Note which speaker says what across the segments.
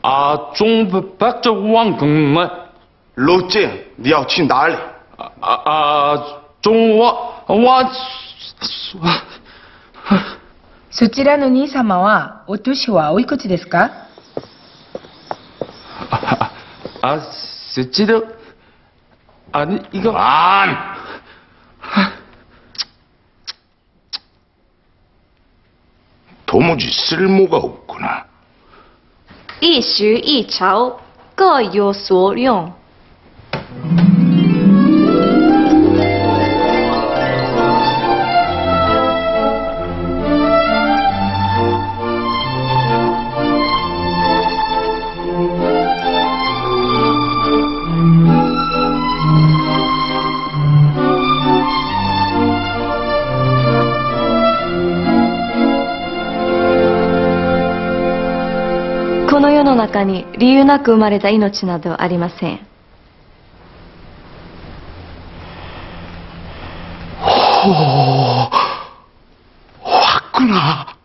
Speaker 1: 中北着望更门。
Speaker 2: 老姐，你要去哪里？
Speaker 1: 中我。
Speaker 3: そちらの兄様はお年はおいくつですか？
Speaker 1: そちら이거
Speaker 2: 도무지 쓸모가 없구나.
Speaker 4: 一时一朝，各有所用。この世の中に理由なく生まれた命などありません。
Speaker 2: 왔구나.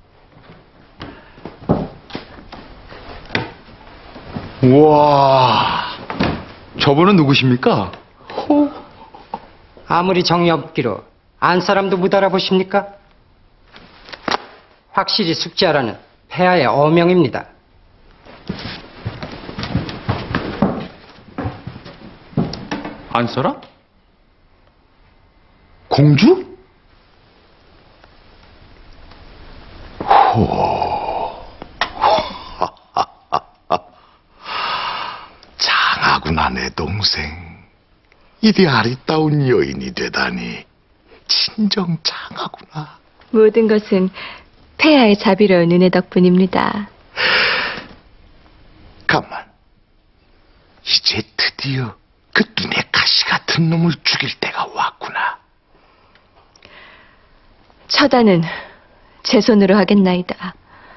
Speaker 1: 우와, 저분은 누구십니까?
Speaker 5: 아무리 정이 없기로 안 사람도 못 알아보십니까? 확실히 숙지하라는 폐하의 어명입니다.
Speaker 1: 안서라? 공주?
Speaker 2: 장하구나, 내 동생. 이리 아리따운 여인이 되다니. 진정 장하구나.
Speaker 4: 모든 것은 폐하의 자비로운 은혜 덕분입니다.
Speaker 2: 가만. 이제 드디어 그 눈에 가시 같은 놈을 죽일 때가 왔구나.
Speaker 4: 처단은 제 손으로 하겠나이다.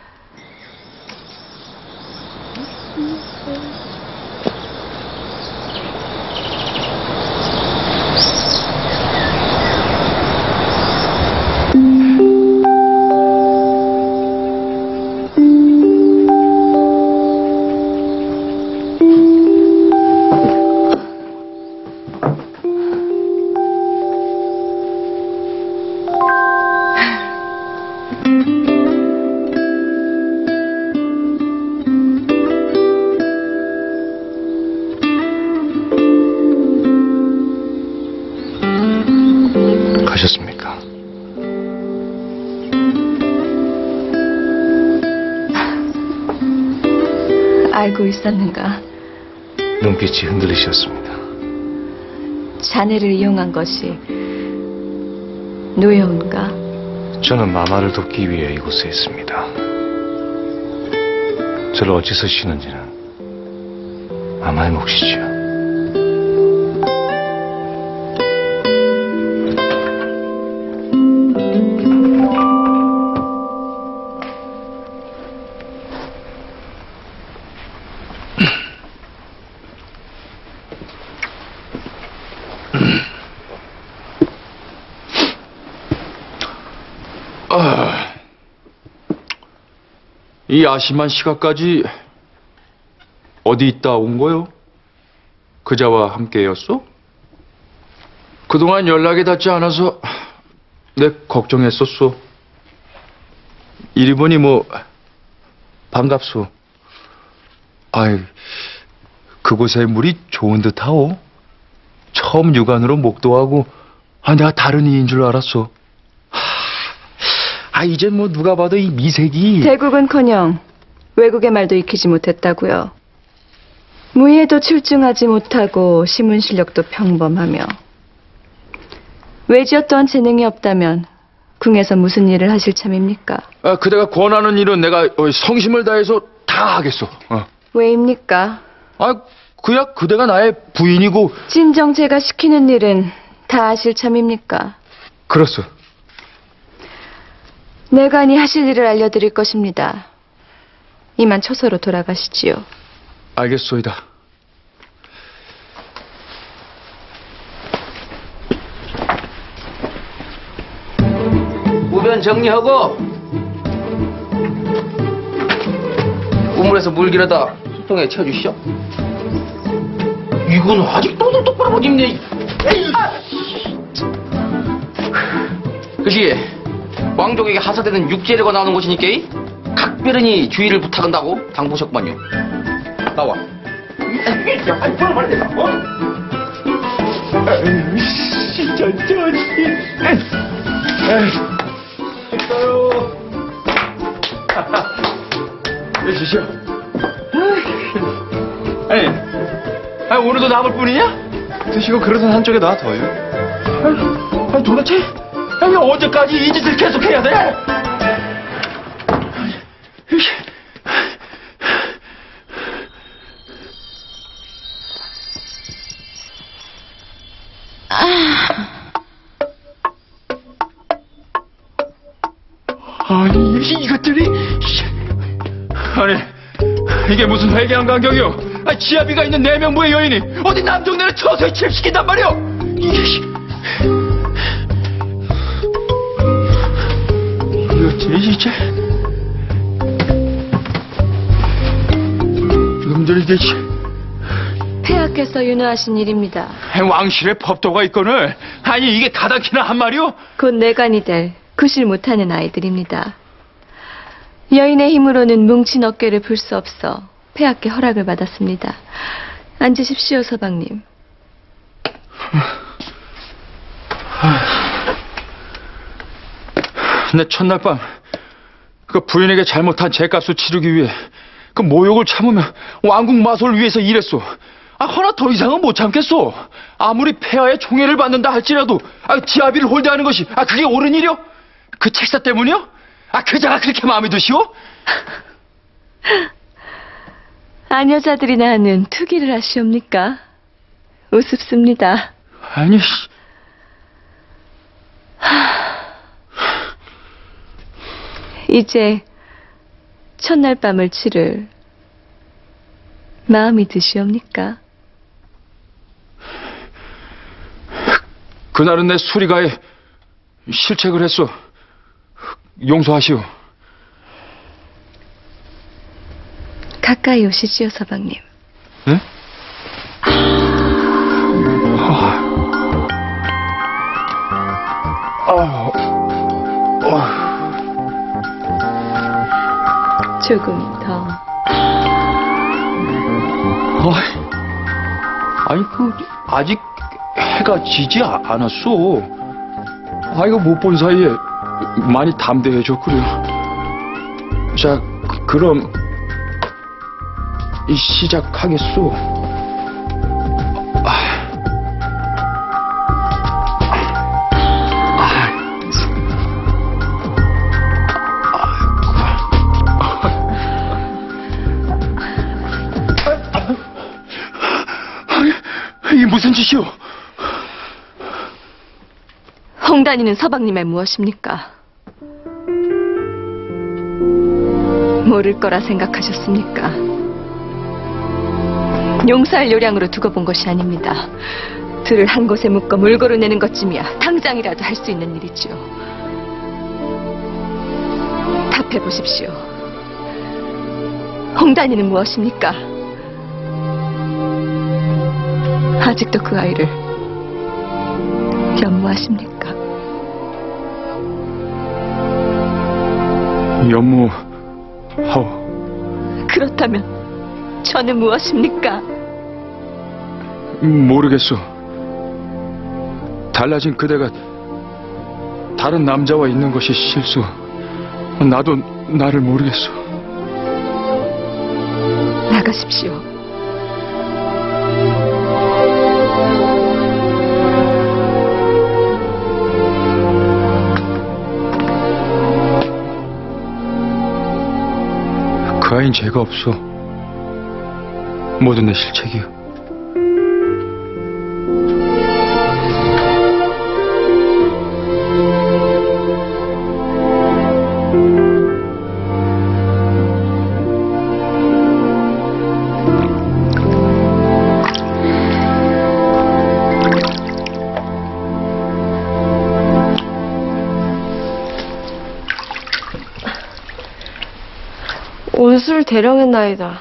Speaker 2: 가셨습니까?
Speaker 4: 알고 있었는가?
Speaker 2: 눈빛이 흔들리셨습니다.
Speaker 4: 자네를 이용한 것이 노여운가?
Speaker 2: 저는 마마를 돕기 위해 이곳에 있습니다. 저를 어찌서 쉬는지는 마마의 몫이지요.
Speaker 1: 이 야심한 시각까지 어디 있다 온 거요? 그자와 함께였어? 그동안 연락이 닿지 않아서 내 걱정했었소. 이리 보니 뭐 반갑소. 아이, 그곳의 물이 좋은 듯하오. 처음 육안으로 목도하고 내가 다른 이인 줄 알았어. 이제 뭐 누가 봐도 이 미색이.
Speaker 4: 대국은커녕 외국의 말도 익히지 못했다고요. 무예도 출중하지 못하고 신문 실력도 평범하며 외지어 또한 재능이 없다면 궁에서 무슨 일을 하실 참입니까?
Speaker 1: 그대가 권하는 일은 내가 성심을 다해서 다 하겠소.
Speaker 4: 왜입니까?
Speaker 1: 그야 그대가 나의 부인이고.
Speaker 4: 진정 제가 시키는 일은 다 하실 참입니까?
Speaker 1: 그렇소.
Speaker 4: 내관이 하실 일을 알려드릴 것입니다. 이만 처소로 돌아가시지요.
Speaker 1: 알겠소이다.
Speaker 5: 우변 정리하고
Speaker 1: 건물에서 물 길어다 소통에 채워주시오. 이건 아직도 눈 똑바로 못 입네. 그시 왕족에게 하사되는 육제례가 나오는 곳이니까 각별히 주의를 부탁한다고 당부셨구만요. 나와. 야, 빨리 빨리 된다. 됐어요. 주시오. 아니, 오늘도 남을 뿐이냐?
Speaker 2: 드시고 그릇은 한쪽에 놔둬요.
Speaker 1: 아니, 도대체 아니, 언제까지 이 짓을 계속해야 돼? 아니, 이것들이 아니, 이게 무슨 회개한 간격이요? 아니, 지아비가 있는 네 명부의 여인이 어디 남종네를 처서히 취업시킨단 말이오? 이거 진짜 놈들이 이게
Speaker 4: 폐하께서 윤호하신 일입니다.
Speaker 1: 왕실의 법도가 있거늘 아니 이게 가당키나 한 말이오?
Speaker 4: 곧 내관이 될 구실 못하는 아이들입니다. 여인의 힘으로는 뭉친 어깨를 풀 수 없어 폐하께 허락을 받았습니다. 앉으십시오, 서방님.
Speaker 1: 내 첫날 밤 그 부인에게 잘못한 죄값을 치르기 위해 그 모욕을 참으며 왕국 마소를 위해서 일했소. 하나 더 이상은 못 참겠소. 아무리 폐하의 총애를 받는다 할지라도 지아비를 홀대하는 것이 그게 옳은 일이오? 그 책사 때문이요? 그자가 그렇게 마음에 드시오?
Speaker 4: 아녀자들이나 하는 투기를 하시옵니까? 우습습니다.
Speaker 1: 아니,
Speaker 4: 이제 첫날 밤을 치를 마음이 드시옵니까?
Speaker 1: 그날은 내 수리가에 실책을 했소. 용서하시오.
Speaker 4: 가까이 오시지요, 서방님.
Speaker 1: 네?
Speaker 4: 조금 더.
Speaker 1: 아니, 아직 해가 지지 않았소. 이거 못 본 사이에 많이 담대해졌구려. 자, 그럼 시작하겠소. 이게 무슨 짓이오?
Speaker 4: 홍단이는 서방님의 무엇입니까? 모를 거라 생각하셨습니까? 용서할 요량으로 두고 본 것이 아닙니다. 둘을 한 곳에 묶어 물고를 내는 것쯤이야 당장이라도 할 수 있는 일이지요. 답해보십시오. 홍단이는 무엇입니까? 아직도 그 아이를 연모하십니까?
Speaker 1: 연모하오.
Speaker 4: 그렇다면 저는 무엇입니까?
Speaker 1: 모르겠소. 달라진 그대가 다른 남자와 있는 것이 실수. 나도 나를 모르겠소.
Speaker 4: 나가십시오.
Speaker 1: 그 아이는 죄가 없어. 모두 내 실책이요.
Speaker 6: 젖을 대령했나이다.